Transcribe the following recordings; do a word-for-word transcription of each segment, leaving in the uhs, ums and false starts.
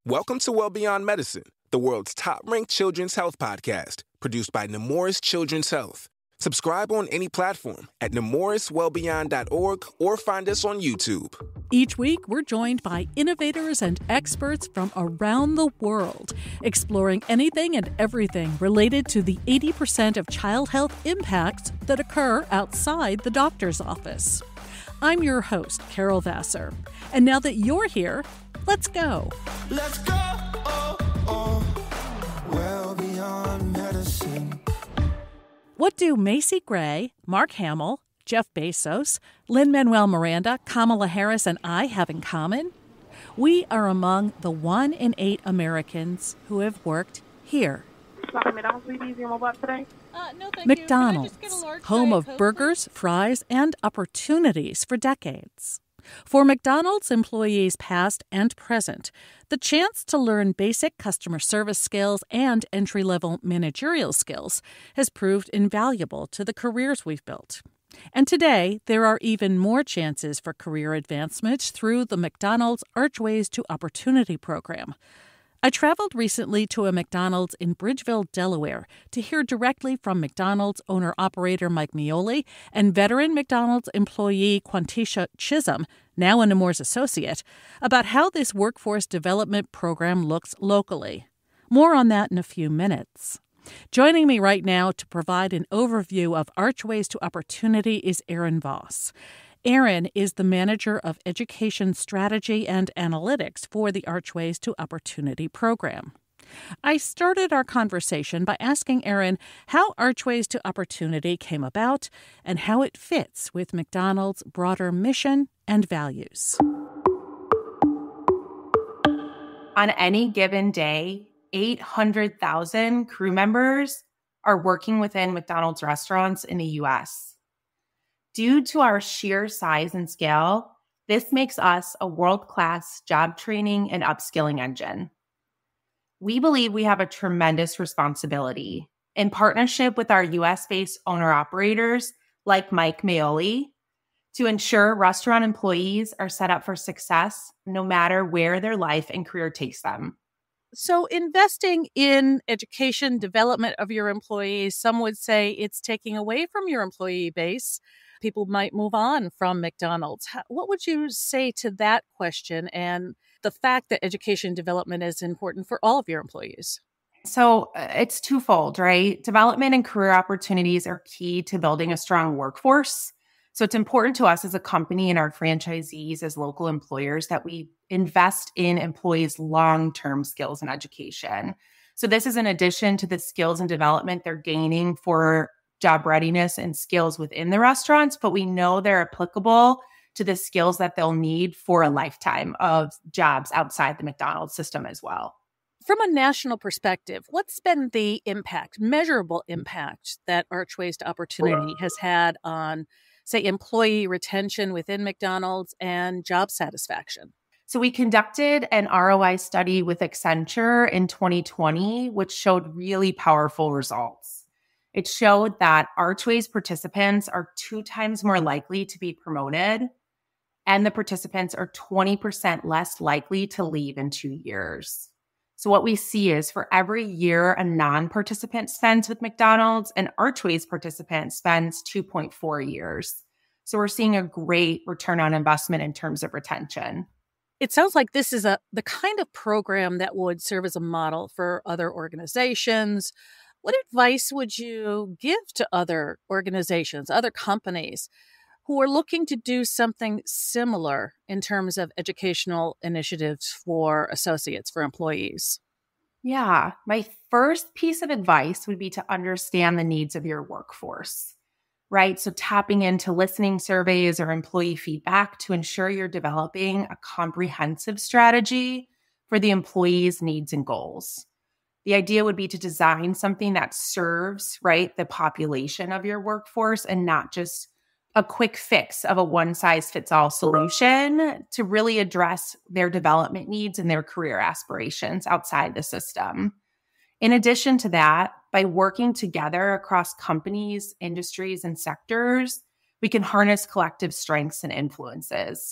Welcome to Well Beyond Medicine, the world's top-ranked children's health podcast, produced by Nemours Children's Health. Subscribe on any platform at nemours well beyond dot org or find us on YouTube. Each week, we're joined by innovators and experts from around the world, exploring anything and everything related to the eighty percent of child health impacts that occur outside the doctor's office. I'm your host, Carol Vassar. And now that you're here, let's go. Let's go. Oh, oh. Well beyond medicine. What do Macy Gray, Mark Hamill, Jeff Bezos, Lin-Manuel Miranda, Kamala Harris, and I have in common? We are among the one in eight Americans who have worked here. McDonald's leave easier mobile today? Uh, no, thank McDonald's, you. Can I just get a large home Diet of Coke, burgers, please? fries, and opportunities for decades. For McDonald's employees past and present, the chance to learn basic customer service skills and entry-level managerial skills has proved invaluable to the careers we've built. And today, there are even more chances for career advancement through the McDonald's Archways to Opportunity program. I traveled recently to a McDonald's in Bridgeville, Delaware, to hear directly from McDonald's owner-operator Mike Meoli and veteran McDonald's employee Quantisha Chisholm, now a Nemours associate, about how this workforce development program looks locally. More on that in a few minutes. Joining me right now to provide an overview of Archways to Opportunity is Aaron Voss. Aaron is the Manager of Education Strategy and Analytics for the Archways to Opportunity program. I started our conversation by asking Aaron how Archways to Opportunity came about and how it fits with McDonald's broader mission and values. On any given day, eight hundred thousand crew members are working within McDonald's restaurants in the U S Due to our sheer size and scale, this makes us a world-class job training and upskilling engine. We believe we have a tremendous responsibility in partnership with our U S-based owner-operators like Mike Meoli to ensure restaurant employees are set up for success no matter where their life and career takes them. So investing in education, development of your employees, some would say it's taking away from your employee base. People might move on from McDonald's. What would you say to that question and the fact that education development is important for all of your employees? So uh, it's twofold, right? Development and career opportunities are key to building a strong workforce. So it's important to us as a company and our franchisees as local employers that we invest in employees' long-term skills and education. So this is in addition to the skills and development they're gaining for job readiness and skills within the restaurants, but we know they're applicable to the skills that they'll need for a lifetime of jobs outside the McDonald's system as well. From a national perspective, what's been the impact, measurable impact that Archways to Opportunity has had on, say, employee retention within McDonald's and job satisfaction? So we conducted an R O I study with Accenture in twenty twenty, which showed really powerful results. It showed that Archways participants are two times more likely to be promoted, and the participants are twenty percent less likely to leave in two years. So what we see is for every year a non-participant spends with McDonald's, an Archways participant spends two point four years. So we're seeing a great return on investment in terms of retention. It sounds like this is a the kind of program that would serve as a model for other organizations. What advice would you give to other organizations, other companies who are looking to do something similar in terms of educational initiatives for associates, for employees? Yeah, my first piece of advice would be to understand the needs of your workforce, right? So tapping into listening surveys or employee feedback to ensure you're developing a comprehensive strategy for the employees' needs and goals. The idea would be to design something that serves, right, the population of your workforce and not just a quick fix of a one-size-fits-all solution to really address their development needs and their career aspirations outside the system. In addition to that, by working together across companies, industries, and sectors, we can harness collective strengths and influences.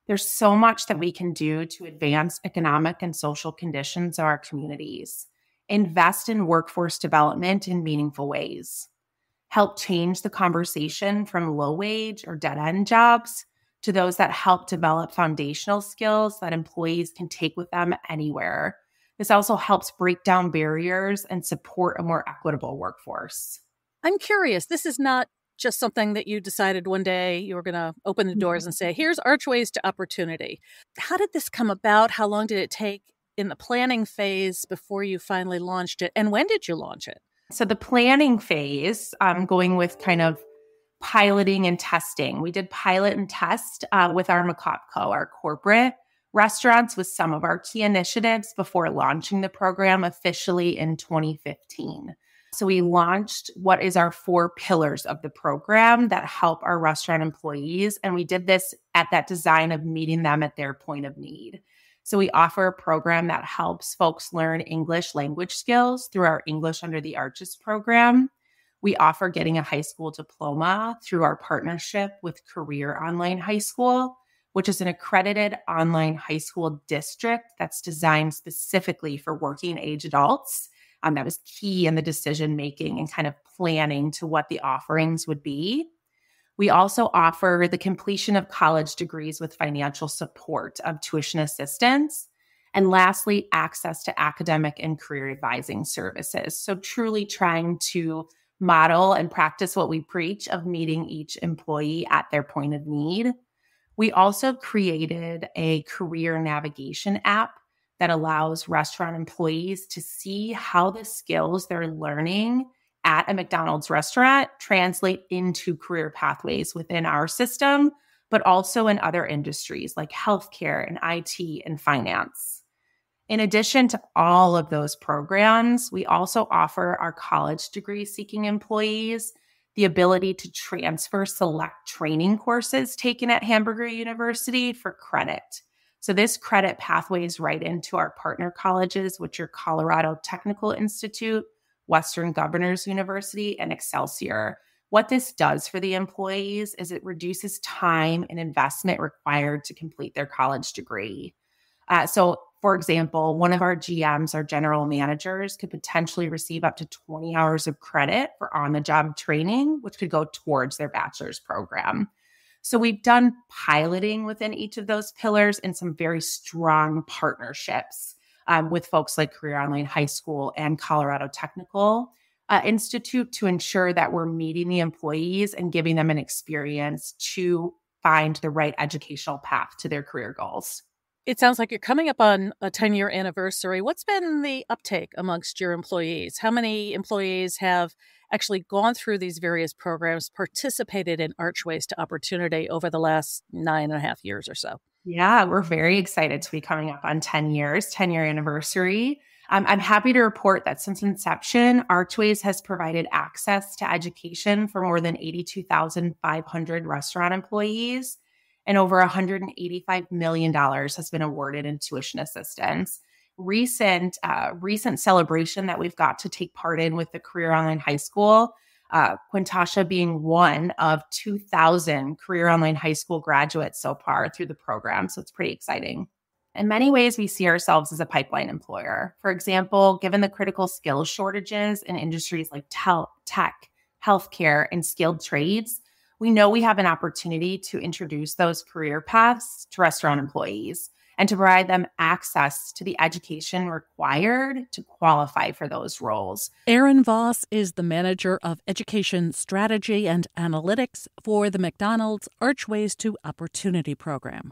There's so much that we can do to advance economic and social conditions of our communities, invest in workforce development in meaningful ways, help change the conversation from low-wage or dead-end jobs to those that help develop foundational skills that employees can take with them anywhere. This also helps break down barriers and support a more equitable workforce. I'm curious, this is not just something that you decided one day you were going to open the doors and say, here's Archways to Opportunity. How did this come about? How long did it take in the planning phase before you finally launched it? And when did you launch it? So the planning phase, um, going with kind of piloting and testing. We did pilot and test uh, with our McCopco, our corporate restaurants, with some of our key initiatives before launching the program officially in twenty fifteen. So we launched what is our four pillars of the program that help our restaurant employees. And we did this at that design of meeting them at their point of need. So we offer a program that helps folks learn English language skills through our English Under the Arches program. We offer getting a high school diploma through our partnership with Career Online High School, which is an accredited online high school district that's designed specifically for working age adults. Um, that was key in the decision-making and kind of planning to what the offerings would be. We also offer the completion of college degrees with financial support of tuition assistance. And lastly, access to academic and career advising services. So truly trying to model and practice what we preach of meeting each employee at their point of need. We also created a career navigation app that allows restaurant employees to see how the skills they're learning at a McDonald's restaurant translate into career pathways within our system, but also in other industries like healthcare and I T and finance. In addition to all of those programs, we also offer our college degree seeking employees the ability to transfer select training courses taken at Hamburger University for credit. So this credit pathways right into our partner colleges, which are Colorado Technical Institute, Western Governors University, and Excelsior. What this does for the employees is it reduces time and investment required to complete their college degree. Uh, so, for example, one of our G Ms, our general managers, could potentially receive up to twenty hours of credit for on-the-job training, which could go towards their bachelor's program. So we've done piloting within each of those pillars and some very strong partnerships um, with folks like Career Online High School and Colorado Technical uh, Institute to ensure that we're meeting the employees and giving them an experience to find the right educational path to their career goals. It sounds like you're coming up on a ten-year anniversary. What's been the uptake amongst your employees? How many employees have actually gone through these various programs, participated in Archways to Opportunity over the last nine and a half years or so? Yeah, we're very excited to be coming up on ten years, ten-year anniversary. Um, I'm happy to report that since inception, Archways has provided access to education for more than eighty-two thousand five hundred restaurant employees, and over one hundred eighty-five million dollars has been awarded in tuition assistance. Recent uh, recent celebration that we've got to take part in with the Career Online High School, uh, Quintasha being one of two thousand Career Online High School graduates so far through the program. So it's pretty exciting. In many ways, we see ourselves as a pipeline employer. For example, given the critical skills shortages in industries like tel- tech, healthcare, and skilled trades, we know we have an opportunity to introduce those career paths to restaurant employees and to provide them access to the education required to qualify for those roles. Erin Voss is the Manager of Education Strategy and Analytics for the McDonald's Archways to Opportunity program.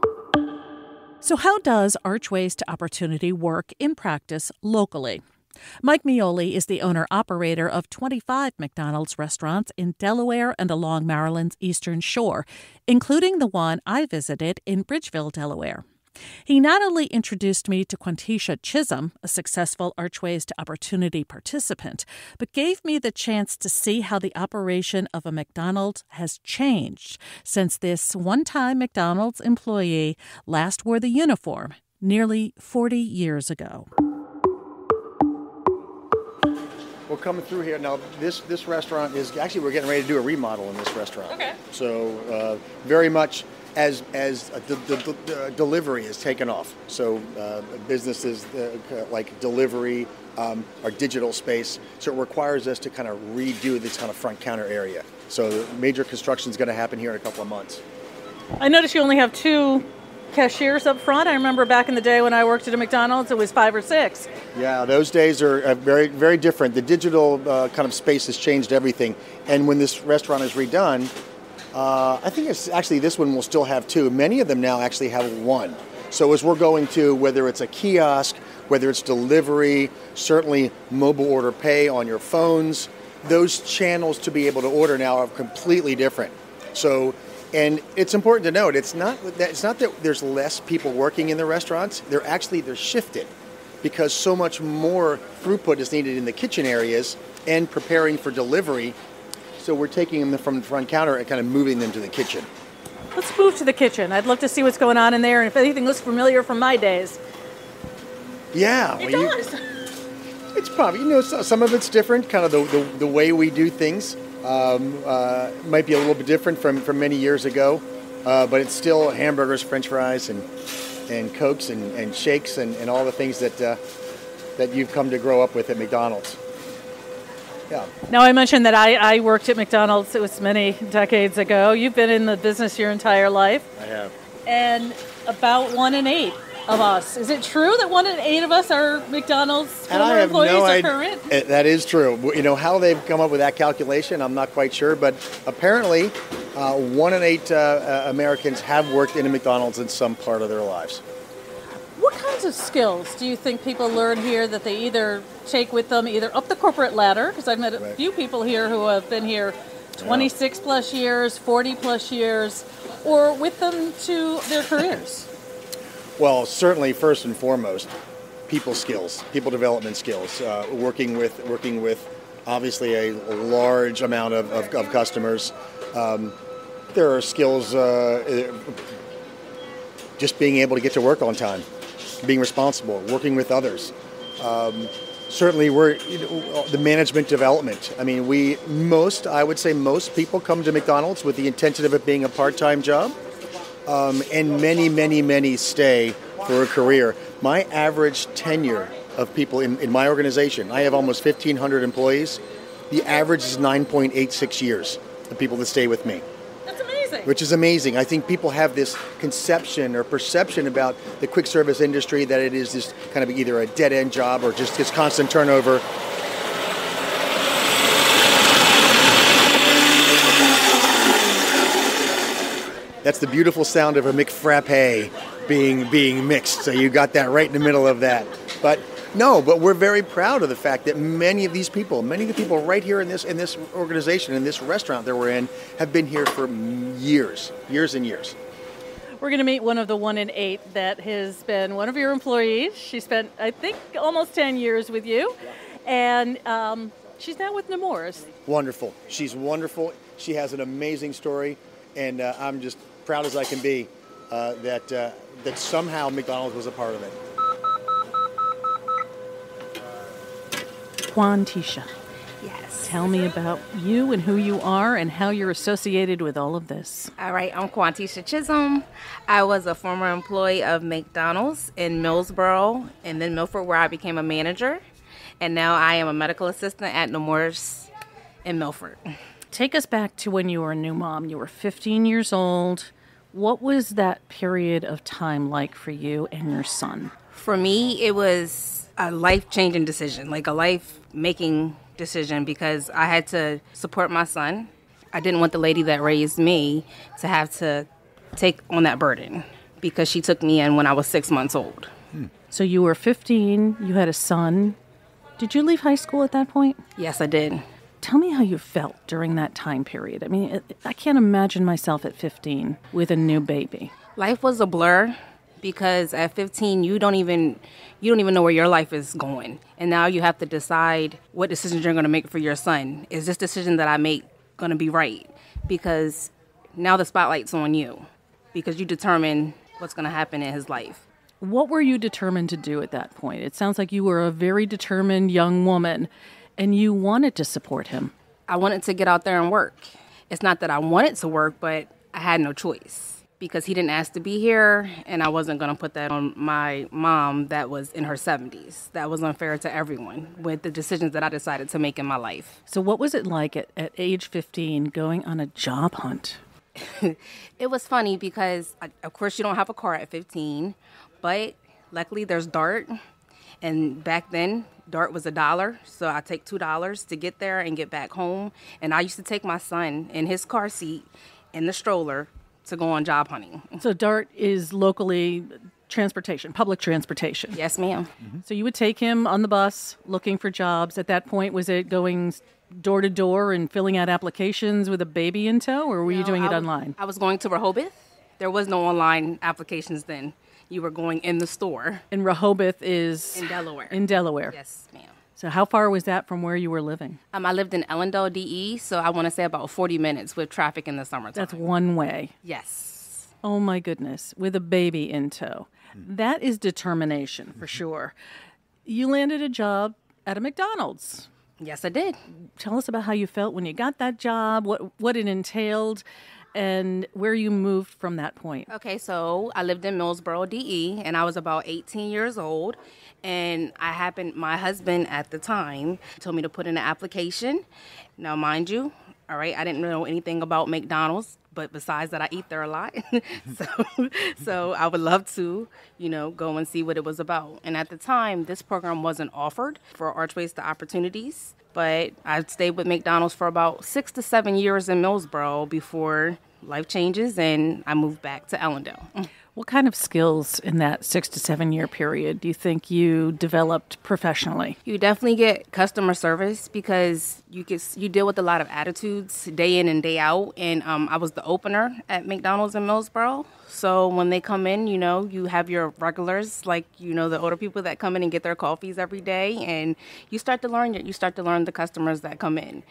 So how does Archways to Opportunity work in practice locally? Mike Mioli is the owner-operator of twenty-five McDonald's restaurants in Delaware and along Maryland's Eastern Shore, including the one I visited in Bridgeville, Delaware. He not only introduced me to Quintasha Chisholm, a successful Archways to Opportunity participant, but gave me the chance to see how the operation of a McDonald's has changed since this one-time McDonald's employee last wore the uniform nearly forty years ago. We're coming through here now. This this restaurant is actually, we're getting ready to do a remodel in this restaurant. Okay. So uh, very much as as uh, the, the, the delivery has taken off. So uh, businesses uh, like delivery, um, our digital space. So it requires us to kind of redo this kind of front counter area. So major construction is going to happen here in a couple of months. I noticed you only have two cashiers up front. I remember back in the day when I worked at a McDonald's, it was five or six. Yeah, those days are uh, very, very different. The digital uh, kind of space has changed everything. And when this restaurant is redone, uh, I think it's actually this one will still have two. Many of them now actually have one. So as we're going to, whether it's a kiosk, whether it's delivery, certainly mobile order pay on your phones, those channels to be able to order now are completely different. So, and it's important to note, it's not that it's not that there's less people working in the restaurants. They're actually they're shifted because so much more throughput is needed in the kitchen areas and preparing for delivery. So we're taking them from the front counter and kind of moving them to the kitchen. Let's move to the kitchen. I'd love to see what's going on in there and if anything looks familiar from my days. Yeah. It well, does. You, it's probably, you know, some of it's different, kind of the, the, the way we do things. Um, uh, might be a little bit different from, from many years ago, uh, but it's still hamburgers, French fries, and and Cokes and, and shakes and, and all the things that uh, that you've come to grow up with at McDonald's. Yeah. Now, I mentioned that I, I worked at McDonald's. It was many decades ago. You've been in the business your entire life. I have. And about one in eight of us. Is it true that one in eight of us are McDonald's former employees no or idea. current? That is true. You know, how they've come up with that calculation, I'm not quite sure. But apparently, uh, one in eight uh, uh, Americans have worked in a McDonald's in some part of their lives. What kinds of skills do you think people learn here that they either take with them, either up the corporate ladder, because I've met a Right. few people here who have been here twenty-six yeah. plus years, forty plus years, or with them to their careers? Well, certainly, first and foremost, people skills, people development skills, uh, working with working with obviously a large amount of, of, of customers. Um, there are skills, uh, just being able to get to work on time, being responsible, working with others. Um, certainly, we're you know, the management development. I mean, we most, I would say, most people come to McDonald's with the intention of it being a part-time job. Um, and many, many, many stay for a career. My average tenure of people in, in my organization, I have almost fifteen hundred employees. The average is nine point eight six years of people that stay with me. That's amazing. Which is amazing. I think people have this conception or perception about the quick service industry that it is this kind of either a dead-end job or just this constant turnover. That's the beautiful sound of a McFrappe being being mixed. So you got that right in the middle of that. But no, but we're very proud of the fact that many of these people, many of the people right here in this in this organization, in this restaurant that we're in, have been here for years, years and years. We're going to meet one of the one in eight that has been one of your employees. She spent, I think, almost ten years with you. And um, she's now with Nemours. Wonderful. She's wonderful. She has an amazing story. And uh, I'm just proud as I can be uh, that uh, that somehow McDonald's was a part of it. Quantisha, Yes. tell me about you and who you are and how you're associated with all of this. All right, I'm Quantisha Chisholm. I was a former employee of McDonald's in Millsboro and then Milford, where I became a manager. And now I am a medical assistant at Nemours in Milford. Take us back to when you were a new mom. You were fifteen years old. What was that period of time like for you and your son? For me, it was a life-changing decision, like a life-making decision, because I had to support my son. I didn't want the lady that raised me to have to take on that burden because she took me in when I was six months old. Hmm. So you were fifteen, you had a son. Did you leave high school at that point? Yes, I did. Tell me how you felt during that time period. I mean, I can't imagine myself at fifteen with a new baby. Life was a blur because at fifteen, you don't even you don't even know where your life is going. And now you have to decide what decisions you're going to make for your son. Is this decision that I make going to be right? Because now the spotlight's on you because you determine what's going to happen in his life. What were you determined to do at that point? It sounds like you were a very determined young woman. And you wanted to support him. I wanted to get out there and work. It's not that I wanted to work, but I had no choice. because he didn't ask to be here, and I wasn't going to put that on my mom that was in her seventies. That was unfair to everyone with the decisions that I decided to make in my life. So what was it like at, at age fifteen going on a job hunt? It was funny because, of course, you don't have a car at fifteen, but luckily there's DART, and back then, DART was a dollar, so I take two dollars to get there and get back home, and I used to take my son in his car seat in the stroller to go on job hunting. So DART is locally transportation, public transportation. Yes, ma'am. Mm-hmm. So you would take him on the bus looking for jobs. At that point, was it going door to door and filling out applications with a baby in tow, or were no, you doing it I, online? I was going to Rehoboth. There was no online applications then. You were going in the store. And Rehoboth is? In Delaware. In Delaware. Yes, ma'am. So how far was that from where you were living? Um, I lived in Ellendale, D E, so I want to say about forty minutes with traffic in the summertime. That's one way. Yes. Oh, my goodness. With a baby in tow. That is determination, for sure. You landed a job at a McDonald's. Yes, I did. Tell us about how you felt when you got that job, what what it entailed, and where you moved from that point. Okay, so I lived in Millsboro, D E, and I was about eighteen years old. And I happened, my husband at the time told me to put in an application. Now, mind you, all right, I didn't know anything about McDonald's, but besides that, I eat there a lot. so, so I would love to, you know, go and see what it was about. And at the time, this program wasn't offered for Archways to Opportunities, but I stayed with McDonald's for about six to seven years in Millsboro before life changes and I moved back to Ellendale. What kind of skills in that six to seven year period do you think you developed professionally? You definitely get customer service because you get you deal with a lot of attitudes day in and day out. And um, I was the opener at McDonald's in Millsboro. So when they come in, you know, you have your regulars, like, you know, the older people that come in and get their coffees every day. And you start to learn you start to learn the customers that come in.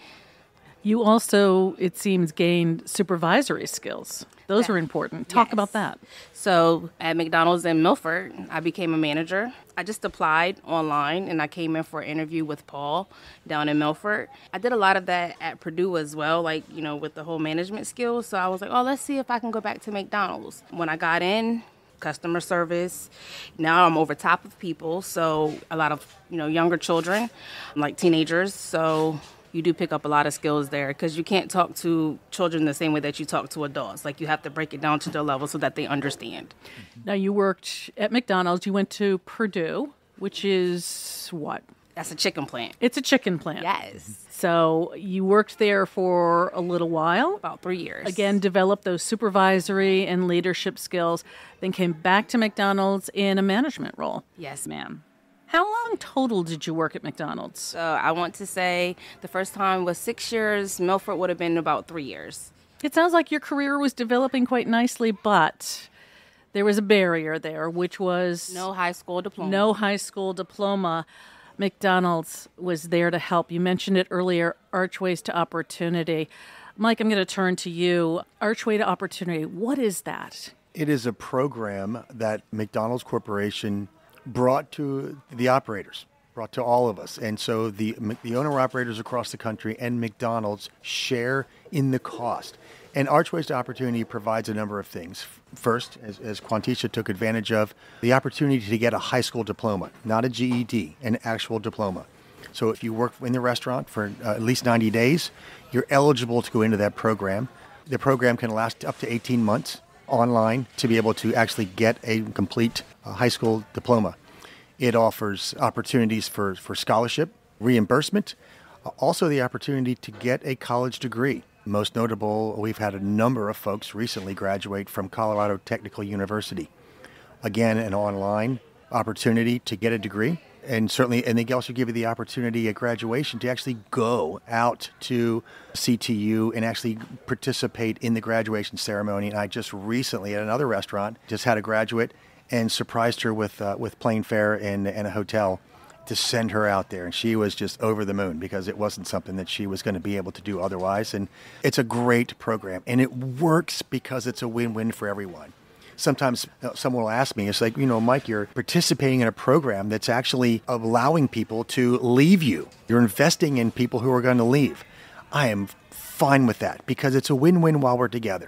You also, it seems, gained supervisory skills. Those Yeah. are important. Talk Yes. about that. So at McDonald's in Milford, I became a manager. I just applied online and I came in for an interview with Paul down in Milford. I did a lot of that at Purdue as well, like, you know, with the whole management skills. So I was like, oh, let's see if I can go back to McDonald's. When I got in, customer service. Now I'm over top of people. So a lot of, you know, younger children, like teenagers. So you do pick up a lot of skills there because you can't talk to children the same way that you talk to adults. Like, you have to break it down to their level so that they understand. Now, you worked at McDonald's. You went to Purdue, which is what? That's a chicken plant. It's a chicken plant. Yes. So you worked there for a little while. About three years. Again, developed those supervisory and leadership skills, then came back to McDonald's in a management role. Yes, ma'am. How long total did you work at McDonald's? So I want to say the first time was six years. Milford would have been about three years. It sounds like your career was developing quite nicely, but there was a barrier there, which was No high school diploma. no high school diploma. McDonald's was there to help. You mentioned it earlier, Archways to Opportunity. Mike, I'm going to turn to you. Archway to Opportunity, what is that? It is a program that McDonald's Corporation brought to the operators, brought to all of us. And so the the owner-operators across the country and McDonald's share in the cost. And Archways to Opportunity provides a number of things. First, as, as Quantisha took advantage of, the opportunity to get a high school diploma, not a G E D, an actual diploma. So if you work in the restaurant for uh, at least ninety days, you're eligible to go into that program. The program can last up to eighteen months online to be able to actually get a complete uh, high school diploma. It offers opportunities for, for scholarship, reimbursement, uh, also the opportunity to get a college degree. Most notable, we've had a number of folks recently graduate from Colorado Technical University. Again, an online opportunity to get a degree. And certainly, and they also give you the opportunity at graduation to actually go out to C T U and actually participate in the graduation ceremony. And I just recently at another restaurant just had a graduate and surprised her with uh, with plane fare and, and a hotel to send her out there. And she was just over the moon because it wasn't something that she was going to be able to do otherwise. And it's a great program. And it works because it's a win-win for everyone. Sometimes someone will ask me, it's like, you know, Mike, you're participating in a program that's actually allowing people to leave you. You're investing in people who are going to leave. I am fine with that because it's a win-win while we're together.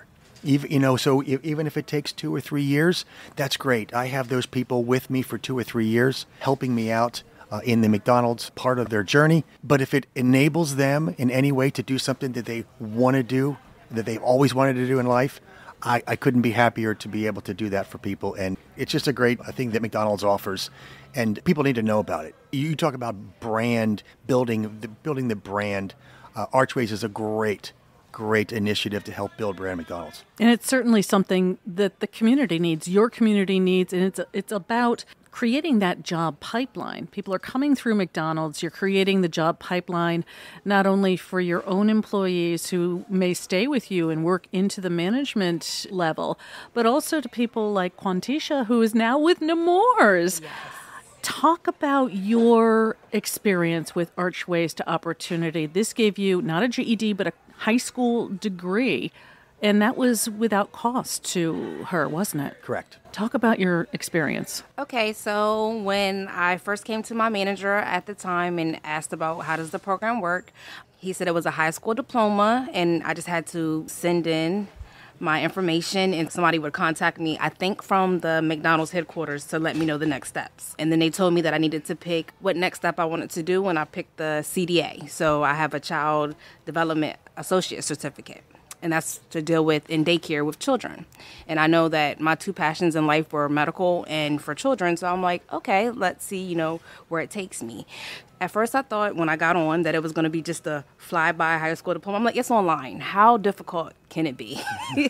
Even, you know, so e- even if it takes two or three years, that's great. I have those people with me for two or three years, helping me out uh, in the McDonald's part of their journey. But if it enables them in any way to do something that they want to do, that they've always wanted to do in life, I, I couldn't be happier to be able to do that for people. And it's just a great thing that McDonald's offers. And people need to know about it. You talk about brand, building the, building the brand. Uh, Archways is a great Great initiative to help build brand McDonald's. And it's certainly something that the community needs, your community needs, and it's it's about creating that job pipeline. People are coming through McDonald's. You're creating the job pipeline not only for your own employees who may stay with you and work into the management level, but also to people like Quantisha, who is now with Nemours. Yes. Talk about your experience with Archways to Opportunity. This gave you not a G E D, but a high school degree, and that was without cost to her, wasn't it? Correct. Talk about your experience. Okay, so when I first came to my manager at the time and asked about how does the program work, he said it was a high school diploma, and I just had to send in my information and somebody would contact me, I think from the McDonald's headquarters, to let me know the next steps. And then they told me that I needed to pick what next step I wanted to do, and I picked the C D A. So I have a Child Development Associate Certificate, and that's to deal with in daycare with children. And I know that my two passions in life were medical and for children, so I'm like, okay, let's see, you know, where it takes me. At first, I thought when I got on that it was going to be just a fly-by high school diploma. I'm like, it's online. How difficult can it be?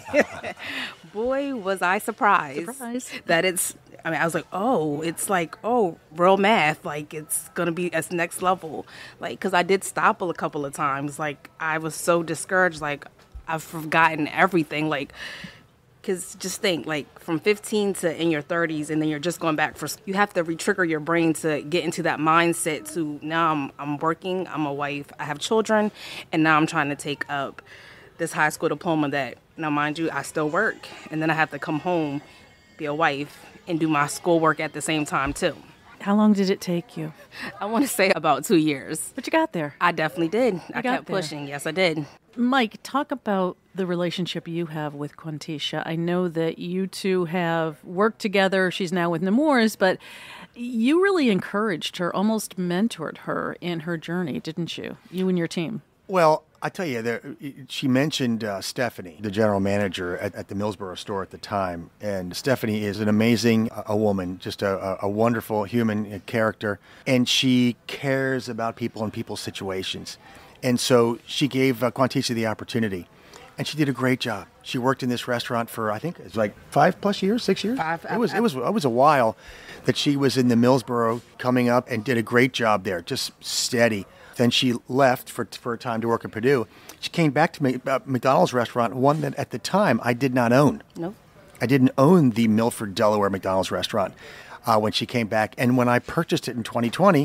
Boy, was I surprised Surprise. that it's, I mean, I was like, oh, it's like, oh, real math. Like, it's going to be at next level. Like, because I did stop a couple of times. Like, I was so discouraged. Like, I've forgotten everything. Like, because just think, like, from fifteen to in your thirties, and then you're just going back for, you have to re-trigger your brain to get into that mindset to, now I'm, I'm working, I'm a wife, I have children, and now I'm trying to take up this high school diploma that, now mind you, I still work, and then I have to come home, be a wife, and do my schoolwork at the same time, too. How long did it take you? I want to say about two years. But you got there. I definitely did. You I got kept there. pushing. Yes, I did. Mike, talk about the relationship you have with Quantisha. I know that you two have worked together. She's now with Nemours, but you really encouraged her, almost mentored her in her journey, didn't you? You and your team. Well, I tell you, there, she mentioned uh, Stephanie, the general manager at, at the Millsboro store at the time. And Stephanie is an amazing uh, a woman, just a, a wonderful human character. And she cares about people and people's situations. And so she gave uh, Quantisha the opportunity. And she did a great job. She worked in this restaurant for, I think, it's like five plus years, six years. Five. It was, it was, it was a while that she was in the Millsboro coming up and did a great job there, just steady. Then she left for for a time to work in Purdue. She came back to a McDonald's restaurant, one that at the time I did not own. Nope. I didn't own the Milford, Delaware McDonald's restaurant uh, when she came back. And when I purchased it in twenty twenty,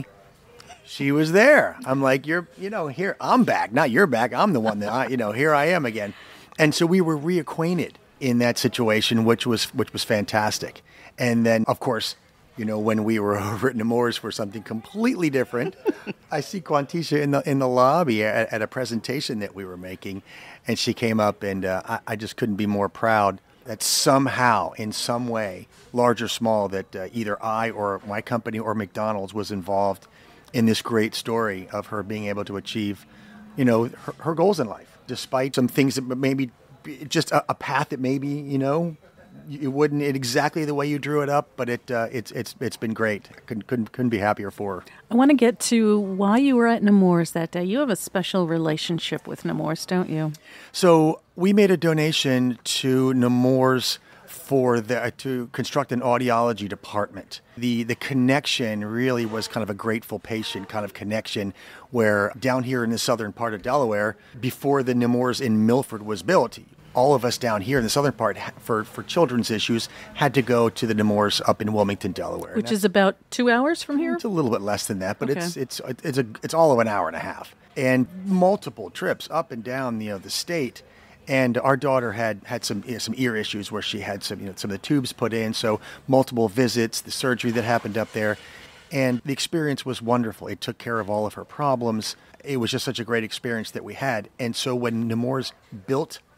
she was there. I'm like, you're, you know, here, I'm back. Not you're back. I'm the one that, I, you know, here I am again. And so we were reacquainted in that situation, which was which was fantastic. And then, of course, you know, when we were over at Nemours for something completely different, I see Quantisha in the in the lobby at, at a presentation that we were making, and she came up, and uh, I, I just couldn't be more proud that somehow, in some way, large or small, that uh, either I or my company or McDonald's was involved in this great story of her being able to achieve, you know, her, her goals in life, despite some things that maybe just a, a path that maybe, you know, it wouldn't it exactly the way you drew it up, but it uh, it's it's it's been great. Couldn't couldn't couldn't be happier for her. I want to get to why you were at Nemours that day. You have a special relationship with Nemours, don't you? So we made a donation to Nemours for the to construct an audiology department. The the connection really was kind of a grateful patient kind of connection, where down here in the southern part of Delaware, before the Nemours in Milford was built, all of us down here in the southern part for, for children's issues had to go to the Nemours up in Wilmington, Delaware. Which is about two hours from here? It's a little bit less than that, but Okay. it's it's it's a it's all of an hour and a half. And multiple trips up and down, you know, the state. And our daughter had had some you know, some ear issues where she had some you know some of the tubes put in, so multiple visits, the surgery that happened up there. And the experience was wonderful. It took care of all of her problems. It was just such a great experience that we had. And so when Nemours built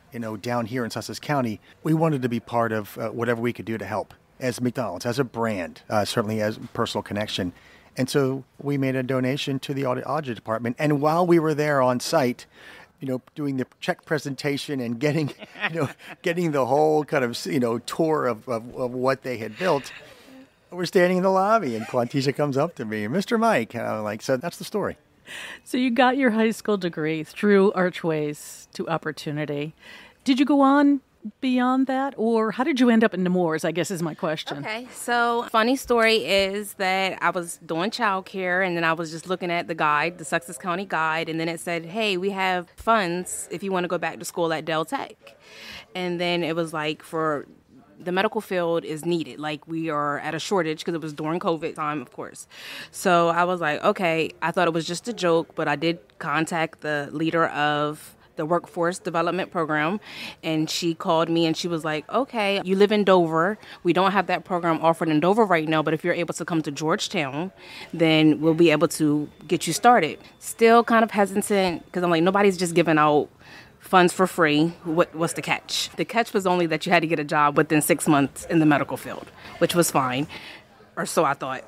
you know, down here in Sussex County, we wanted to be part of uh, whatever we could do to help as McDonald's, as a brand, uh, certainly as personal connection. And so we made a donation to the audit, audit department. And while we were there on site, you know, doing the check presentation and getting, you know, getting the whole kind of, you know, tour of, of, of what they had built, we're standing in the lobby and Quantisha comes up to me, Mister Mike. And I'm like, so that's the story. So you got your high school degree through Archways to Opportunity. Did you go on beyond that, or how did you end up in Nemours, I guess is my question. Okay, so funny story is that I was doing childcare, and then I was just looking at the guide, the Sussex County guide, and then it said, hey, we have funds if you want to go back to school at Del Tech. And then it was like, for the medical field is needed. Like, we are at a shortage because it was during COVID time, of course. So I was like, okay, I thought it was just a joke, but I did contact the leader of the workforce development program, and she called me and she was like, okay, you live in Dover. We don't have that program offered in Dover right now, but if you're able to come to Georgetown, then we'll be able to get you started. Still kind of hesitant because I'm like, nobody's just giving out funds for free. What, what's the catch? The catch was only that you had to get a job within six months in the medical field, which was fine. Or so I thought.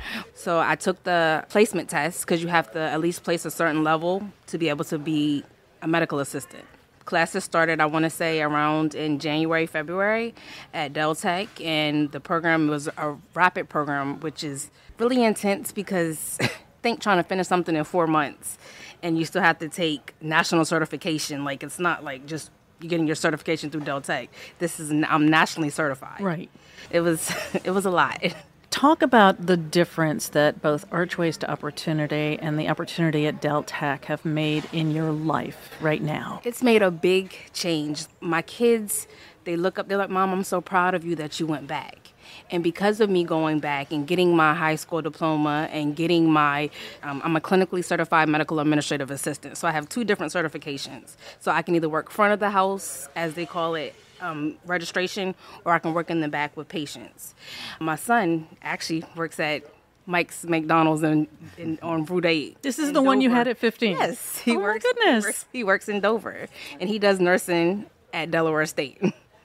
So I took the placement test because you have to at least place a certain level to be able to be a medical assistant. Classes started, I want to say, around in January, February at Del Tech, and the program was a rapid program, which is really intense because think trying to finish something in four months, and you still have to take national certification. Like, it's not like just you getting your certification through Del Tech. This is, I'm nationally certified. Right. It was, it was a lot. Talk about the difference that both Archways to Opportunity and the opportunity at Del Tech have made in your life right now. It's made a big change. My kids, they look up, they're like, Mom, I'm so proud of you that you went back. And because of me going back and getting my high school diploma and getting my, um, I'm a clinically certified medical administrative assistant. So I have two different certifications. So I can either work front of the house, as they call it, Um, registration, or I can work in the back with patients. My son actually works at Mike's McDonald's in, in, on Route eight. This is the Dover. One you had at fifteen? Yes. He oh, works, my goodness. He works, he works in Dover, and he does nursing at Delaware State.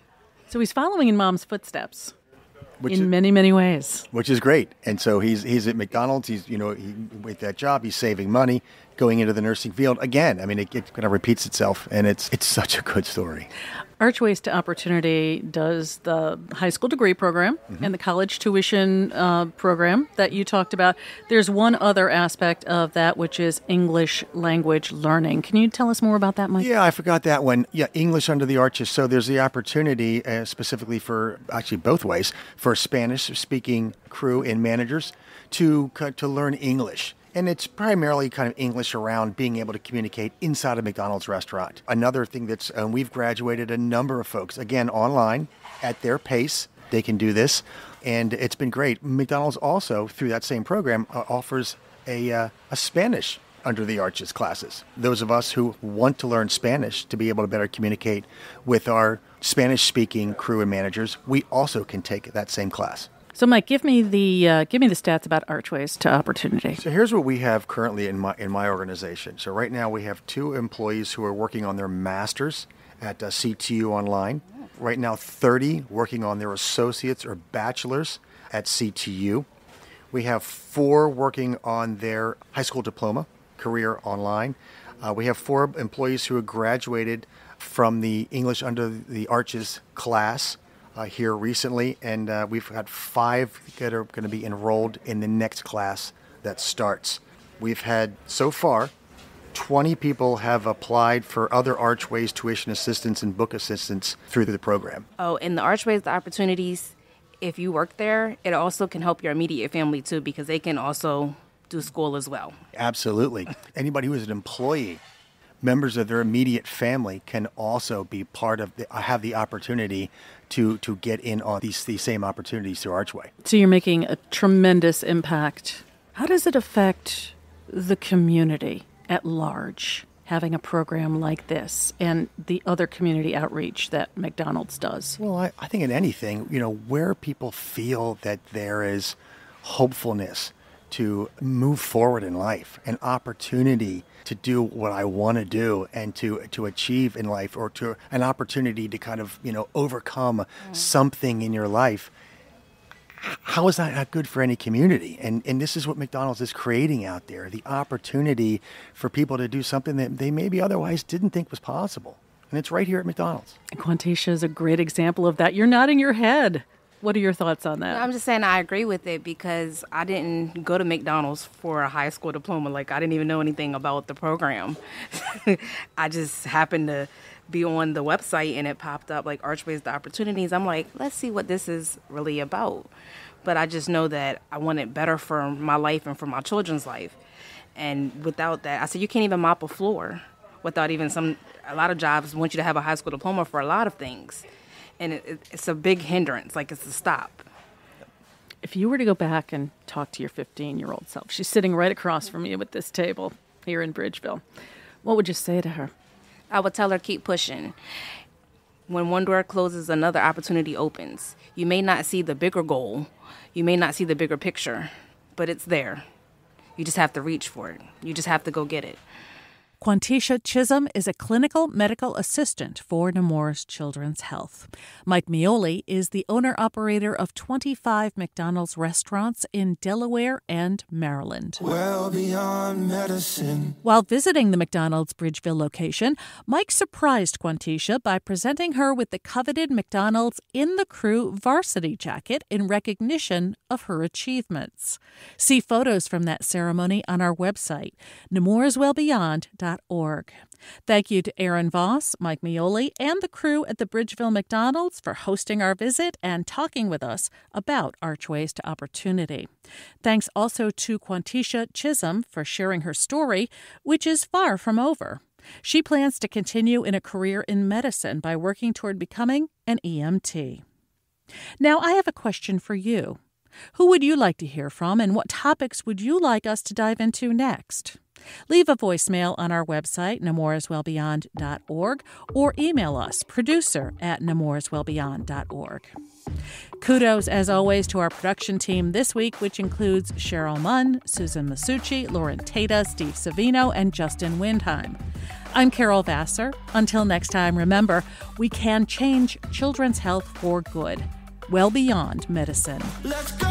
So he's following in Mom's footsteps. Which in is, many, many ways. Which is great. And so he's he's at McDonald's. He's, you know, he, with that job, he's saving money, going into the nursing field. Again, I mean, it, it kind of repeats itself, and it's it's such a good story. Archways to Opportunity does the high school degree program mm-hmm. and the college tuition uh, program that you talked about. There's one other aspect of that, which is English language learning. Can you tell us more about that, Mike? Yeah, I forgot that one. Yeah, English Under the Arches. So there's the opportunity uh, specifically for, actually both ways, for Spanish-speaking crew and managers to to learn English. And it's primarily kind of English around being able to communicate inside a McDonald's restaurant. Another thing that's, um, we've graduated a number of folks, again, online, at their pace. They can do this, and it's been great. McDonald's also, through that same program, uh, offers a, uh, a Spanish Under the Arches classes. Those of us who want to learn Spanish to be able to better communicate with our Spanish-speaking crew and managers, we also can take that same class. So, Mike, give me the uh, give me the stats about Archways to Opportunity. So here's what we have currently in my in my organization. So right now we have two employees who are working on their masters at uh, C T U Online. Right now, thirty working on their associates or bachelors at C T U. We have four working on their high school diploma, career online. Uh, we have four employees who have graduated from the English Under the Arches class Uh, here recently, and uh, we've got five that are going to be enrolled in the next class that starts. We've had, so far, twenty people have applied for other Archways tuition assistance and book assistance through the program. Oh, and the Archways, the opportunities, if you work there, it also can help your immediate family too, because they can also do school as well. Absolutely. Anybody who is an employee, members of their immediate family can also be part of, the, have the opportunity to to get in on these, these same opportunities through Archway. So you're making a tremendous impact. How does it affect the community at large, having a program like this and the other community outreach that McDonald's does? Well, I, I think in anything, you know, where people feel that there is hopefulness to move forward in life, an opportunity to do what I want to do and to to achieve in life, or to an opportunity to kind of, you know, overcome mm. something in your life. How is that not good for any community? And and this is what McDonald's is creating out there, the opportunity for people to do something that they maybe otherwise didn't think was possible. And it's right here at McDonald's. Quantisha is a great example of that. You're nodding your head. What are your thoughts on that? I'm just saying I agree with it, because I didn't go to McDonald's for a high school diploma. Like, I didn't even know anything about the program. I just happened to be on the website and it popped up like Archways, the opportunities. I'm like, let's see what this is really about. But I just know that I want it better for my life and for my children's life. And without that, I said, you can't even mop a floor without even some, a lot of jobs want you to have a high school diploma for a lot of things. And it, it's a big hindrance, like it's a stop. If you were to go back and talk to your fifteen-year-old self, she's sitting right across from you at this table here in Bridgeville, what would you say to her? I would tell her, keep pushing. When one door closes, another opportunity opens. You may not see the bigger goal. You may not see the bigger picture, but it's there. You just have to reach for it. You just have to go get it. Quantisha Chisholm is a clinical medical assistant for Nemours Children's Health. Mike Mioli is the owner-operator of twenty-five McDonald's restaurants in Delaware and Maryland. Well beyond medicine. While visiting the McDonald's Bridgeville location, Mike surprised Quantisha by presenting her with the coveted McDonald's In the Crew varsity jacket in recognition of her achievements. See photos from that ceremony on our website, nemours well beyond dot org. Thank you to Aaron Voss, Mike Mioli, and the crew at the Bridgeville McDonald's for hosting our visit and talking with us about Archways to Opportunity. Thanks also to Quantisha Chisholm for sharing her story, which is far from over. She plans to continue in a career in medicine by working toward becoming an E M T. Now, I have a question for you. Who would you like to hear from, and what topics would you like us to dive into next? Leave a voicemail on our website, nemours well beyond dot org, or email us, producer at nemours well beyond dot org. Kudos, as always, to our production team this week, which includes Cheryl Munn, Susan Masucci, Lauren Tata, Steve Savino, and Justin Windheim. I'm Carol Vassar. Until next time, remember, we can change children's health for good, well beyond medicine. Let's go.